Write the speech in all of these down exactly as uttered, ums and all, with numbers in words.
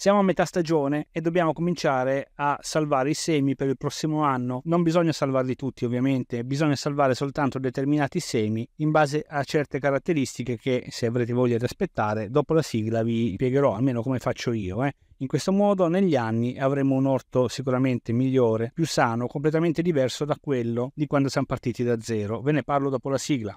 Siamo a metà stagione e dobbiamo cominciare a salvare i semi per il prossimo anno. Non bisogna salvarli tutti ovviamente, bisogna salvare soltanto determinati semi in base a certe caratteristiche che, se avrete voglia di aspettare, dopo la sigla vi spiegherò, almeno come faccio io. Eh. In questo modo negli anni avremo un orto sicuramente migliore, più sano, completamente diverso da quello di quando siamo partiti da zero. Ve ne parlo dopo la sigla.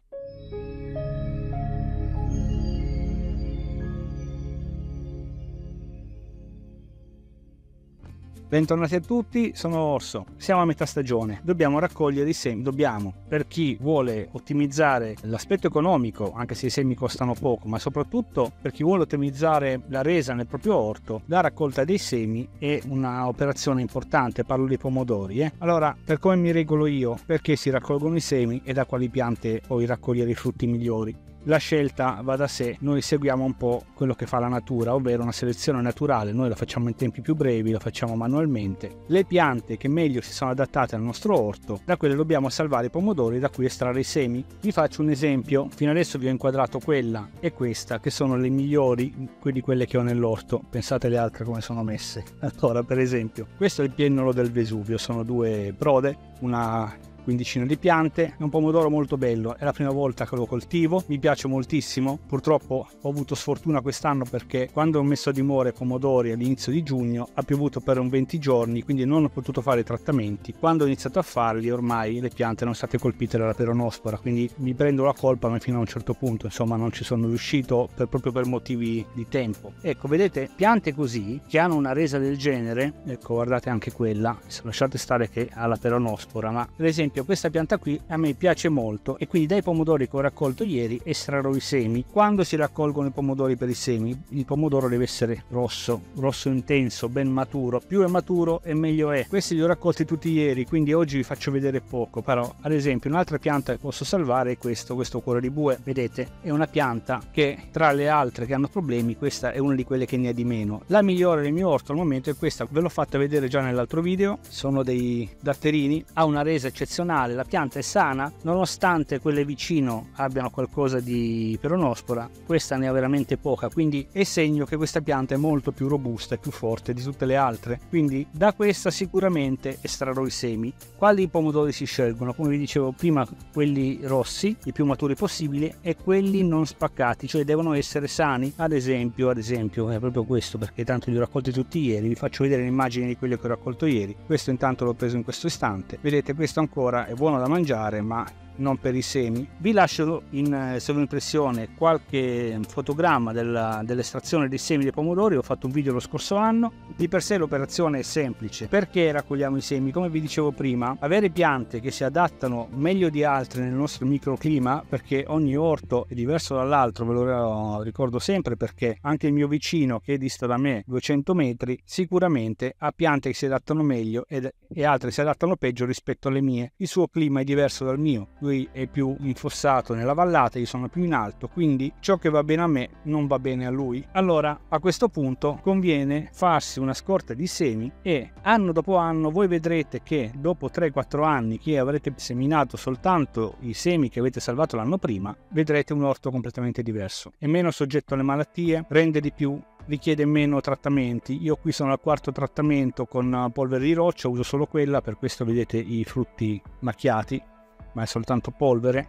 Bentornati a tutti, sono Orso. Siamo a metà stagione, dobbiamo raccogliere i semi, dobbiamo, per chi vuole ottimizzare l'aspetto economico, anche se i semi costano poco, ma soprattutto per chi vuole ottimizzare la resa nel proprio orto, la raccolta dei semi è una operazione importante, parlo di pomodori. Eh? Allora, per come mi regolo io, perché si raccolgono i semi e da quali piante poi raccogliere i frutti migliori? La scelta va da sé, noi seguiamo un po' quello che fa la natura, ovvero una selezione naturale, noi la facciamo in tempi più brevi, la facciamo manualmente. Le piante che meglio si sono adattate al nostro orto, da quelle dobbiamo salvare i pomodori da cui estrarre i semi. Vi faccio un esempio, fino adesso vi ho inquadrato quella e questa, che sono le migliori, quindi quelle che ho nell'orto, pensate le altre come sono messe. Allora, per esempio, questo è il piennolo del Vesuvio, sono due prode, una quindicina di piante, è un pomodoro molto bello, è la prima volta che lo coltivo, mi piace moltissimo. Purtroppo ho avuto sfortuna quest'anno perché quando ho messo a dimora i pomodori all'inizio di giugno ha piovuto per un venti giorni, quindi non ho potuto fare i trattamenti. Quando ho iniziato a farli ormai le piante erano state colpite dalla peronospora, quindi mi prendo la colpa, ma fino a un certo punto insomma non ci sono riuscito per, proprio per motivi di tempo. Ecco, vedete, piante così che hanno una resa del genere, ecco, guardate anche quella, lasciate stare che ha la peronospora, ma per esempio questa pianta qui a me piace molto e quindi dai pomodori che ho raccolto ieri estrarrò i semi. Quando si raccolgono i pomodori per i semi, il pomodoro deve essere rosso, rosso intenso, ben maturo, più è maturo e meglio è. Questi li ho raccolti tutti ieri, quindi oggi vi faccio vedere poco, però ad esempio un'altra pianta che posso salvare è questo, questo cuore di bue, vedete, è una pianta che tra le altre che hanno problemi questa è una di quelle che ne ha di meno. La migliore del mio orto al momento è questa, ve l'ho fatta vedere già nell'altro video, sono dei datterini, ha una resa eccezionale. La pianta è sana, nonostante quelle vicino abbiano qualcosa di peronospora, questa ne ha veramente poca, quindi è segno che questa pianta è molto più robusta e più forte di tutte le altre, quindi da questa sicuramente estrarrò i semi. Quali pomodori si scelgono? Come vi dicevo prima, quelli rossi, i più maturi possibili, e quelli non spaccati, cioè devono essere sani. Ad esempio, ad esempio è proprio questo, perché tanto li ho raccolti tutti ieri, vi faccio vedere l'immagine di quelli che ho raccolto ieri. Questo intanto l'ho preso in questo istante, vedete, questo ancora è buono da mangiare ma non per i semi. Vi lascio in sovraimpressione qualche fotogramma della, dell'estrazione dei semi dei pomodori. Ho fatto un video lo scorso anno. Di per sé l'operazione è semplice. Perché raccogliamo i semi? Come vi dicevo prima, avere piante che si adattano meglio di altre nel nostro microclima, perché ogni orto è diverso dall'altro, ve lo ricordo sempre, perché anche il mio vicino che dista da me duecento metri sicuramente ha piante che si adattano meglio ed, e altre si adattano peggio rispetto alle mie. Il suo clima è diverso dal mio, lui è più infossato nella vallata, io sono più in alto, quindi ciò che va bene a me non va bene a lui. Allora a questo punto conviene farsi una scorta di semi e anno dopo anno voi vedrete che dopo tre quattro anni che avrete seminato soltanto i semi che avete salvato l'anno prima, vedrete un orto completamente diverso, è meno soggetto alle malattie, rende di più, richiede meno trattamenti. Io qui sono al quarto trattamento con polvere di roccia, uso solo quella, per questo vedete i frutti macchiati, ma è soltanto polvere.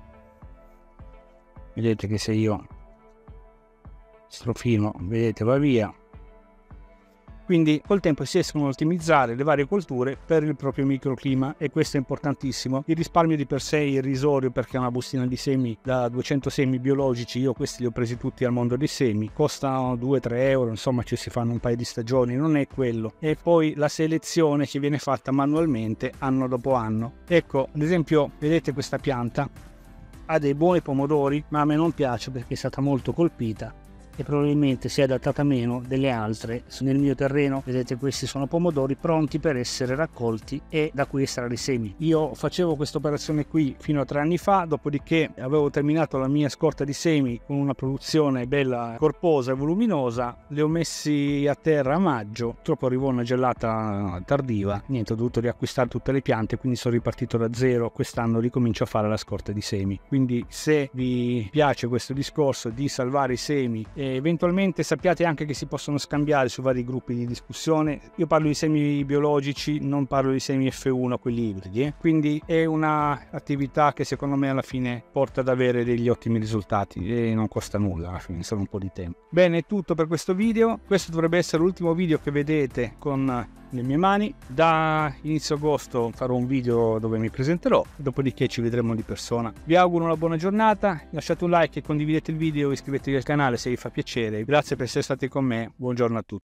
Vedete che se io strofino, vedete, va via. Quindi col tempo si riescono a ottimizzare le varie colture per il proprio microclima e questo è importantissimo. Il risparmio di per sé è irrisorio, perché una bustina di semi da duecento semi biologici, io questi li ho presi tutti al mondo dei semi, costano due tre euro, insomma ci si fanno un paio di stagioni, non è quello. E poi la selezione che viene fatta manualmente anno dopo anno. Ecco, ad esempio, vedete questa pianta ha dei buoni pomodori, ma a me non piace perché è stata molto colpita e probabilmente si è adattata meno delle altre. Nel mio terreno vedete, questi sono pomodori pronti per essere raccolti e da cui estrarre i semi. Io facevo questa operazione qui fino a tre anni fa, dopodiché avevo terminato la mia scorta di semi con una produzione bella corposa e voluminosa, li ho messi a terra a maggio, purtroppo arrivò una gelata tardiva, niente, ho dovuto riacquistare tutte le piante, quindi sono ripartito da zero. Quest'anno ricomincio a fare la scorta di semi. Quindi se vi piace questo discorso di salvare i semi e E eventualmente sappiate anche che si possono scambiare su vari gruppi di discussione. Io parlo di semi biologici, non parlo di semi F uno, quelli ibridi, eh? Quindi è una attività che secondo me alla fine porta ad avere degli ottimi risultati e non costa nulla alla fine, solo un po' di tempo. Bene, è tutto per questo video. Questo dovrebbe essere l'ultimo video che vedete con le mie mani. Da inizio agosto farò un video dove mi presenterò, dopodiché ci vedremo di persona. Vi auguro una buona giornata, lasciate un like e condividete il video, iscrivetevi al canale se vi fa piacere. Grazie per essere stati con me, buongiorno a tutti.